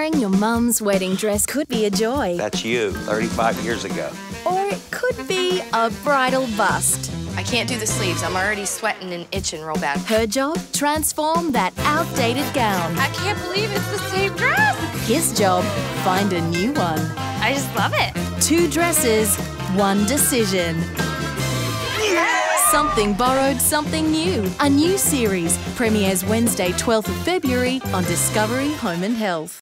Wearing your mum's wedding dress could be a joy. That's you, 35 years ago. Or it could be a bridal bust. I can't do the sleeves. I'm already sweating and itching real bad. Her job? Transform that outdated gown. I can't believe it's the same dress. His job? Find a new one. I just love it. 2 dresses, 1 decision. Something borrowed, something new. A new series premieres Wednesday, 12th of February on Discovery Home and Health.